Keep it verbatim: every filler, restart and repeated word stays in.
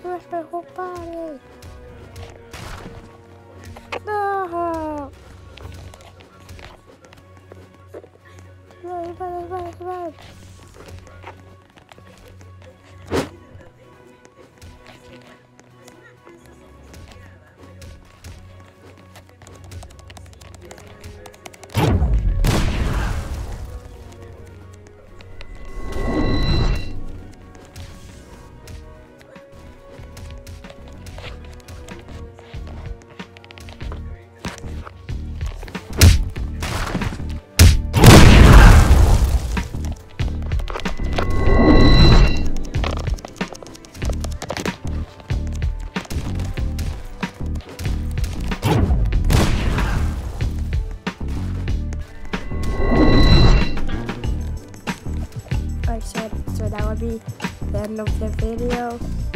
Smash my whole body. No. Run, run, run, run. Like I said, so that would be the end of the video.